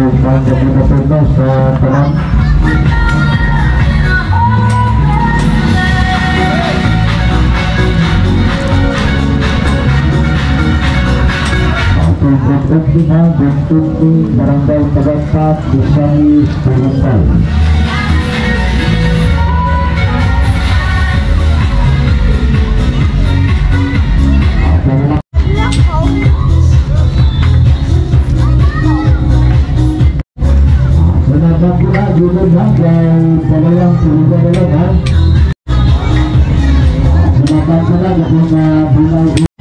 sa tanan. Bentuk barangay Tagapat Bisani Barangay. Menambah pula judul bagai pegawai puluhan dalam. Menambah pula judulnya